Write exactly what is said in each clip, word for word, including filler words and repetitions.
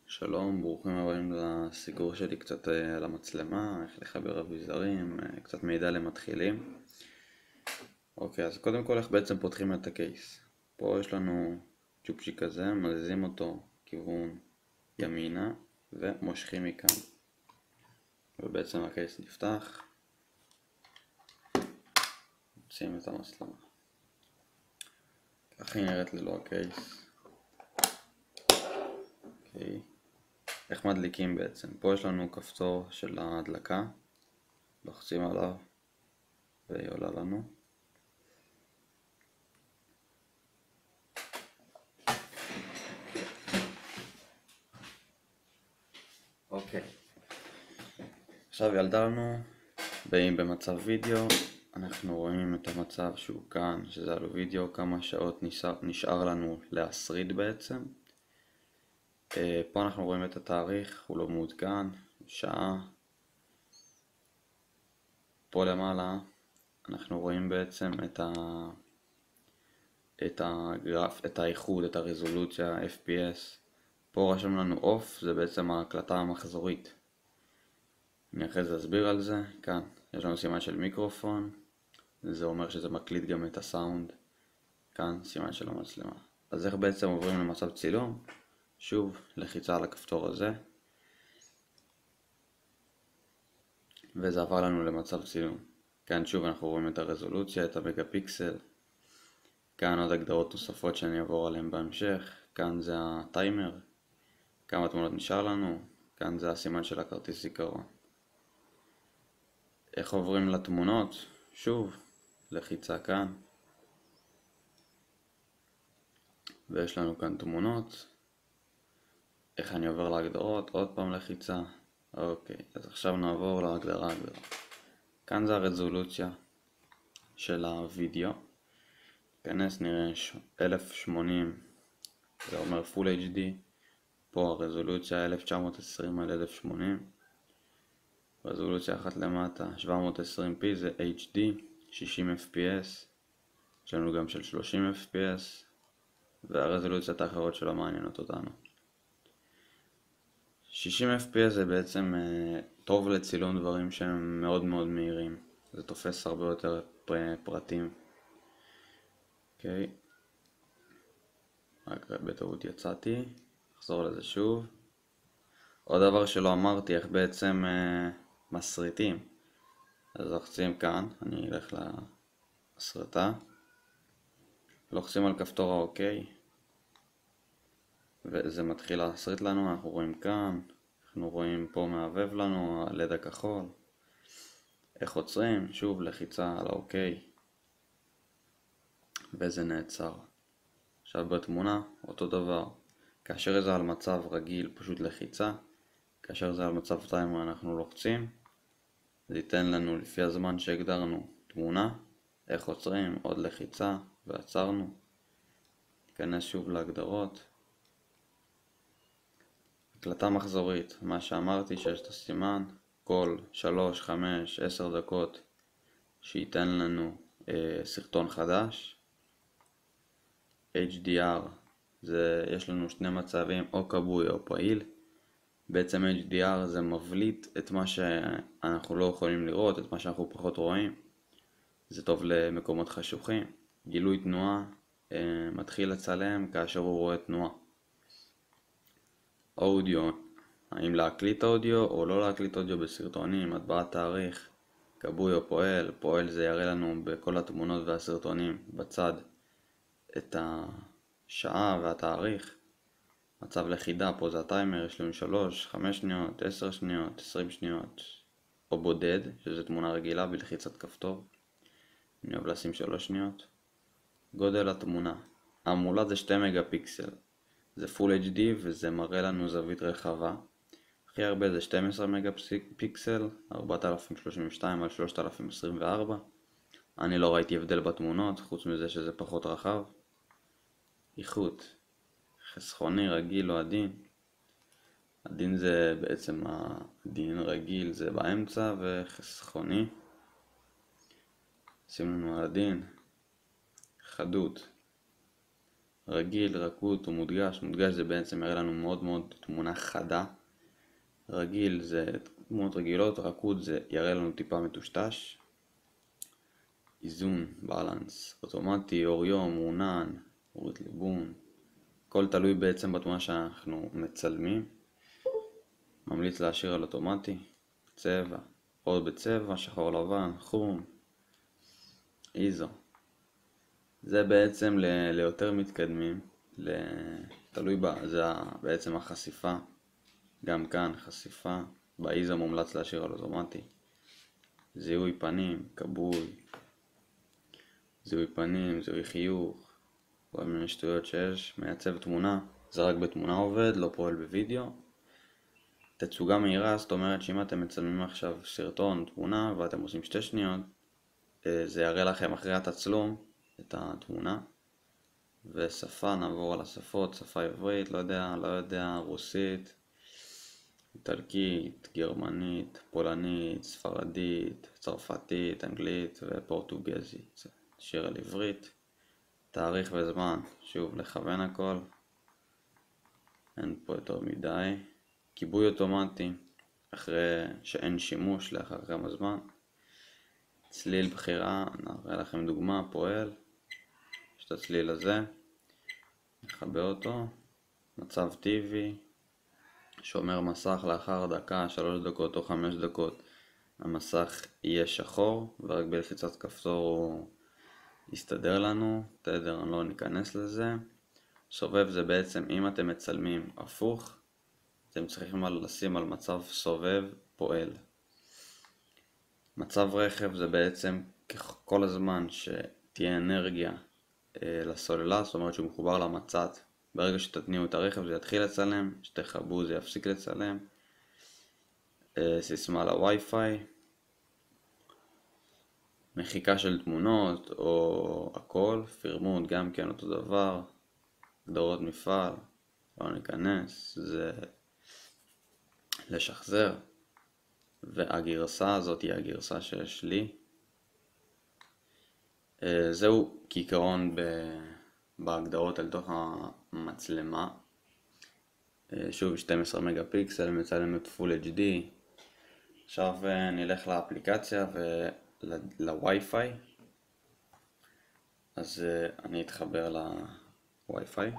שלום, ברוכים הבאים לסיגור שלי קצת אה, על המצלמה, איך לחבר אביזרים, אה, קצת מידע למתחילים. אוקיי, אז קודם כל איך בעצם פותחים את הקייס. פה יש לנו צ'ופצ'יק כזה, מזיזים אותו כיוון ימינה ומושכים מכאן. ובעצם הקייס נפתח, מוצאים את המצלמה. ככה היא נראית ללא הקייס. אוקיי. איך מדליקים בעצם? פה יש לנו כפתור של ההדלקה, לוחצים עליו והיא עולה לנו. אוקיי, עכשיו ילדה לנו, ואם במצב וידאו, אנחנו רואים את המצב שהוא כאן, שזה על וידאו, כמה שעות נשאר, נשאר לנו להסריד בעצם. פה אנחנו רואים את התאריך, הוא לא מעודכן, שעה. פה למעלה אנחנו רואים בעצם את, ה... את הגרף, את האיחוד, את הרזולוציה, אף פי אס. פה רשום לנו אוף, זה בעצם ההקלטה המחזורית. אני אחרי זה אסביר על זה. כאן יש לנו סימן של מיקרופון, זה אומר שזה מקליט גם את הסאונד. כאן סימן של המצלמה. אז איך בעצם עוברים למצב צילום? שוב, לחיצה על הכפתור הזה, וזה עבר לנו למצב צילום. כאן שוב אנחנו רואים את הרזולוציה, את המגה פיקסל. כאן עוד הגדרות נוספות שאני אעבור עליהן בהמשך. כאן זה הטיימר, כמה תמונות נשאר לנו. כאן זה הסימן של הכרטיס זיכרון. איך עוברים לתמונות? שוב, לחיצה כאן. ויש לנו כאן תמונות. איך אני עובר להגדרות? עוד פעם לחיצה. אוקיי, אז עכשיו נעבור להגדרה הגדרה. כאן זה הרזולוציה של הוידאו. כנס נראה אלף ושמונים, זה אומר Full אייץ' די. פה הרזולוציה אלף תשע מאות עשרים על אלף ושמונים. רזולוציה אחת למטה שבע מאות עשרים פי זה אייץ' די, שישים אף פי אס. יש לנו גם של שלושים אף פי אס. והרזולוציות האחרות שלא מעניינות אותנו. שישים אף פי אס זה בעצם uh, טוב לצילום דברים שהם מאוד מאוד מהירים. זה תופס הרבה יותר פרטים. אוקיי. רק בטעות יצאתי. נחזור לזה שוב. עוד דבר שלא אמרתי, איך בעצם uh, מסריטים. אז לוחצים כאן, אני אלך להסרטה. לוחצים על כפתור האוקיי. וזה מתחיל להסריט לנו, אנחנו רואים כאן. אנחנו רואים פה מעבב לנו, הלד הכחול. איך עוצרים? שוב לחיצה על האוקיי. וזה נעצר. עכשיו בתמונה, אותו דבר. כאשר זה על מצב רגיל, פשוט לחיצה. כאשר זה על מצב טיימר, אנחנו לוחצים. זה ייתן לנו לפי הזמן שהגדרנו תמונה. איך עוצרים? עוד לחיצה, ועצרנו. ניכנס שוב להגדרות. הקלטה מחזורית, מה שאמרתי שיש את הסימן, כל שלוש, חמש, עשר דקות שייתן לנו אה, סרטון חדש. אייץ' די אר, זה, יש לנו שני מצבים, או כבוי או פעיל. בעצם אייץ' די אר זה מבליט את מה שאנחנו לא יכולים לראות, את מה שאנחנו פחות רואים. זה טוב למקומות חשוכים. גילוי תנועה, אה, מתחיל לצלם כאשר הוא רואה תנועה. אודיו, האם להקליט אודיו או לא להקליט אודיו בסרטונים, הטבעת תאריך, כבוי או פועל. פועל זה יראה לנו בכל התמונות והסרטונים בצד את השעה והתאריך. מצב לכידה, פה זה הטיימר, יש לנו שלוש, חמש שניות, עשר שניות, עשרים שניות, או בודד, שזה תמונה רגילה בלחיצת כפתור. אני אוהב לשים שלוש שניות. גודל התמונה, המולה זה שני מגה פיקסל. זה Full אייץ' די וזה מראה לנו זווית רחבה. הכי הרבה זה שנים עשר מגה פיקסל, ארבעת אלפים שלושים ושתיים על שלושת אלפים עשרים וארבע. אני לא ראיתי הבדל בתמונות, חוץ מזה שזה פחות רחב. איכות, חסכוני, רגיל או עדין. עדין זה בעצם עדין, רגיל זה באמצע, וחסכוני. שים לנו עדין. חדות. רגיל, רקוד ומודגש. מודגש זה בעצם יראה לנו מאוד מאוד תמונה חדה. רגיל זה תמונות רגילות, רקוד זה יראה לנו טיפה מטושטש. איזון, בלנס, אוטומטי, אור יום, מעונן, אורית ליבון. הכל תלוי בעצם בתמונה שאנחנו מצלמים. ממליץ להשאיר על אוטומטי. צבע, עוד בצבע, שחור לבן, חום, איזו. זה בעצם ל- ליותר מתקדמים, ל- תלוי בה, זה בעצם החשיפה. גם כאן חשיפה, באיזו מומלץ להשאיר על אוטומטי. זיהוי פנים, כבוי, זיהוי פנים, זיהוי חיוך, כל מיני שטויות שיש. מייצב תמונה, זה רק בתמונה עובד, לא פועל בווידאו. תצוגה מהירה, זאת אומרת שאם אתם מצלמים עכשיו סרטון, תמונה, ואתם עושים שתי שניות, זה יראה לכם אחרי התצלום את התמונה. ושפה, נעבור על השפות, שפה עברית, לא יודע, לא יודע, רוסית, איטלקית, גרמנית, פולנית, ספרדית, צרפתית, אנגלית ופורטוגזית. שיר על עברית, תאריך וזמן, שוב לכוון הכל, אין פה יותר מדי. כיבוי אוטומטי, אחרי שאין שימוש לאחר כמה זמן. צליל בחירה, נראה לכם דוגמה, פועל, יש את הצליל הזה, נחבא אותו. מצב טבעי, שומר מסך לאחר דקה, שלוש דקות או חמש דקות המסך יהיה שחור, ורק בלחיצת כפתור הוא יסתדר לנו. תדר, לא ניכנס לזה. סובב זה בעצם אם אתם מצלמים הפוך, אתם צריכים לשים על מצב סובב פועל. מצב רכב זה בעצם כל הזמן שתהיה אנרגיה אה, לסוללה, זאת אומרת שהוא מחובר למצד. ברגע שתתניעו את הרכב זה יתחיל לצלם, שתחבו זה יפסיק לצלם. אה, סיסמה לווי-פיי. מחיקה של תמונות או הכל, פירמוט גם כן אותו דבר. הגדרות מפעל, לא ניכנס, זה לשחזר. והגרסה הזאת היא הגרסה שיש לי. זהו כעיקרון בהגדרות על תוך המצלמה. שוב שתים עשרה מגה פיקסל, מצלמת פול אייץ' די. עכשיו נלך לאפליקציה ולווי-פיי. אז אני אתחבר לווי-פיי.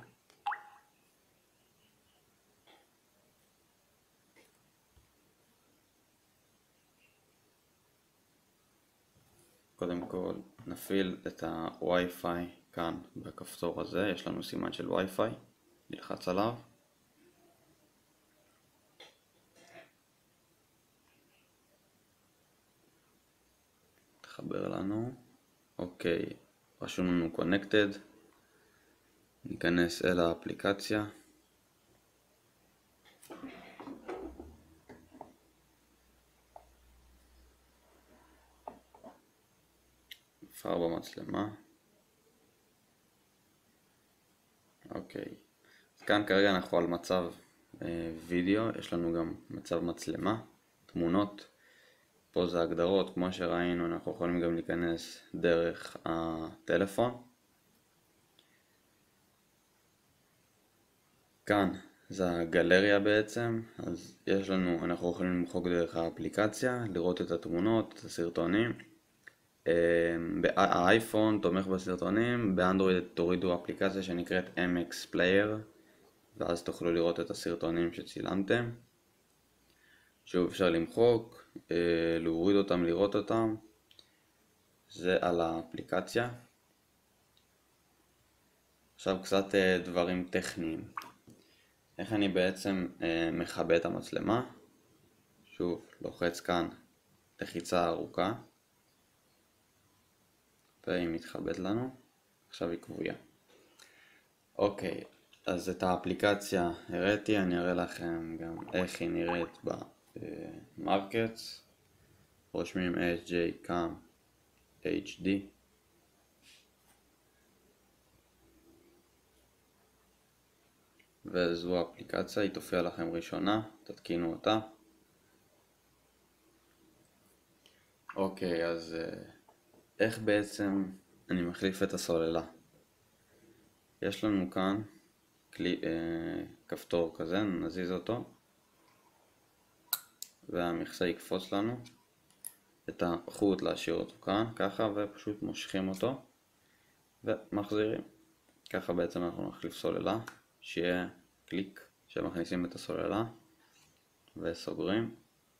קודם כל נפעיל את הווי-פיי כאן בכפתור הזה, יש לנו סימן של ווי-פיי, נלחץ עליו. תחבר לנו, אוקיי, רשום לנו connected, ניכנס אל האפליקציה. נבחר במצלמה. אוקיי, אז כאן כרגע אנחנו על מצב אה, וידאו, יש לנו גם מצב מצלמה, תמונות. פה זה הגדרות, כמו שראינו אנחנו יכולים גם להיכנס דרך הטלפון. כאן זה הגלריה בעצם, אז יש לנו, אנחנו יכולים למחוק דרך האפליקציה, לראות את התמונות, את הסרטונים. האייפון תומך בסרטונים, באנדרואיד תורידו אפליקציה שנקראת אם אקס Player, ואז תוכלו לראות את הסרטונים שצילמתם. שוב אפשר למחוק, להוריד אותם, לראות אותם. זה על האפליקציה. עכשיו קצת דברים טכניים. איך אני בעצם מכבה את המצלמה? שוב, לוחץ כאן לחיצה ארוכה. והיא מתחבאת לנו. עכשיו היא קבועה. אוקיי, אז את האפליקציה הראיתי, אני אראה לכם גם איך היא נראית במרקטס. רושמים אס ג'יי קאם אייץ' די. וזו האפליקציה, היא תופיע לכם ראשונה, תתקינו אותה. אוקיי, אז איך בעצם אני מחליף את הסוללה? יש לנו כאן כלי, אה, כפתור כזה, נזיז אותו והמכסה יקפוץ לנו. את החוט להשאיר אותו כאן, ככה, ופשוט מושכים אותו ומחזירים. ככה בעצם אנחנו נחליף סוללה, שיהיה קליק שמכניסים את הסוללה וסוגרים.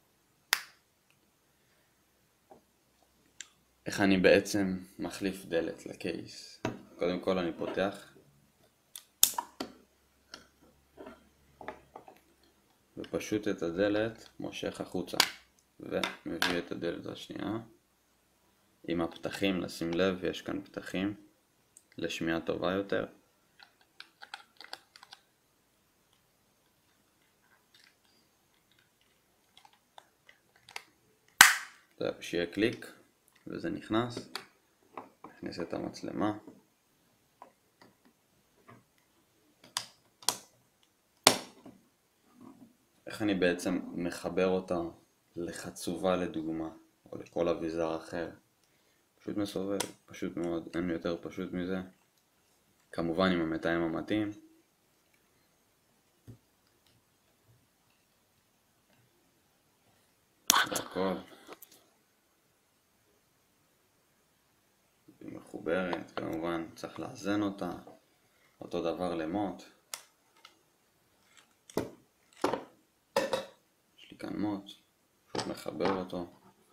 איך אני בעצם מחליף דלת לקייס? קודם כל אני פותח ופשוט את הדלת מושך החוצה ומביא את הדלת השנייה עם הפתחים. לשים לב, יש כאן פתחים לשמיעה טובה יותר. שיהיה קליק וזה נכנס. נכנס את המצלמה. איך אני בעצם מחבר אותה לחצובה לדוגמה, או לכל אביזר אחר? פשוט מסובב, פשוט מאוד, אין יותר פשוט מזה. כמובן עם המתאם המתאים. והכל. היא מחוברת, כמובן צריך לאזן אותה. אותו דבר למוט. יש לי כאן מוט, פשוט מחבר אותו.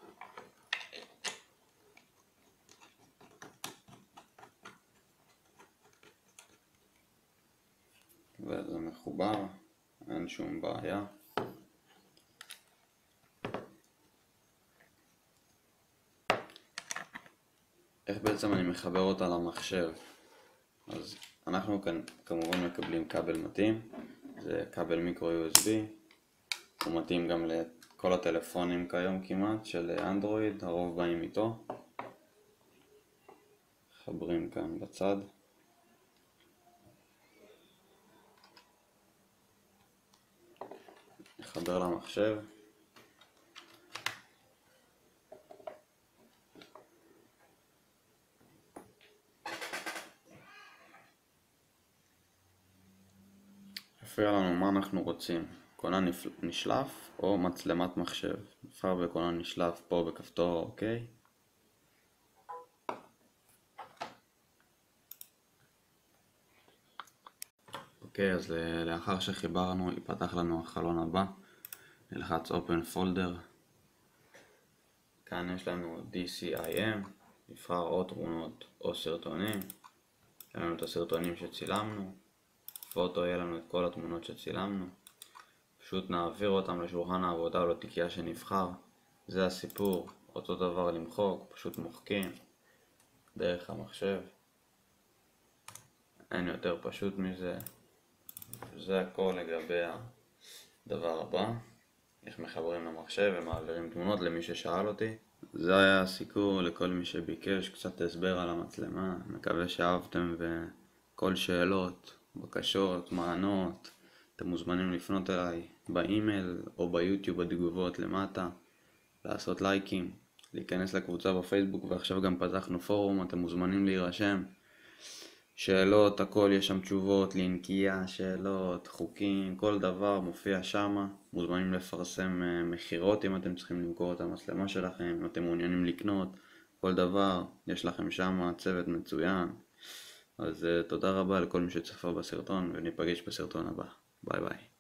וזה מחובר, אין שום בעיה. איך בעצם אני מחבר אותה למחשב? אז אנחנו כאן כמובן מקבלים כבל מתאים, זה כבל מיקרו יו אס בי, הוא מתאים גם לכל הטלפונים כיום כמעט של אנדרואיד, הרוב באים איתו. מחברים כאן בצד. נחבר למחשב. יפריע לנו מה אנחנו רוצים, כונן נשלף או מצלמת מחשב. נבחר בכונן נשלף פה בכפתור אוקיי. אוקיי, אז לאחר שחיברנו ייפתח לנו החלון הבא. נלחץ Open Folder. כאן יש לנו די סי איי אם, נבחר או תמונות או סרטונים. יש לנו את הסרטונים שצילמנו. פוטו, יהיה לנו את כל התמונות שצילמנו. פשוט נעביר אותם לשולחן העבודה או לתיקייה שנבחר. זה הסיפור. אותו דבר למחוק, פשוט מוחקים דרך המחשב. אין יותר פשוט מזה. זה הכל לגבי הדבר הבא. איך מחברים למחשב ומעבירים תמונות למי ששאל אותי. זה היה הסיקור לכל מי שביקש קצת הסבר על המצלמה. מקווה שאהבתם, וכל שאלות, בקשות, מענות, אתם מוזמנים לפנות אליי באימייל או ביוטיוב בתגובות למטה, לעשות לייקים, להיכנס לקבוצה בפייסבוק, ועכשיו גם פתחנו פורום, אתם מוזמנים להירשם. שאלות, הכל, יש שם תשובות, לינקייה, שאלות, חוקים, כל דבר מופיע שמה. מוזמנים לפרסם מחירות אם אתם צריכים למכור את המצלמה שלכם, אם אתם מעוניינים לקנות, כל דבר, יש לכם שמה צוות מצוין. אז תודה רבה לכל מי שצפה בסרטון, וניפגש בסרטון הבא. ביי ביי.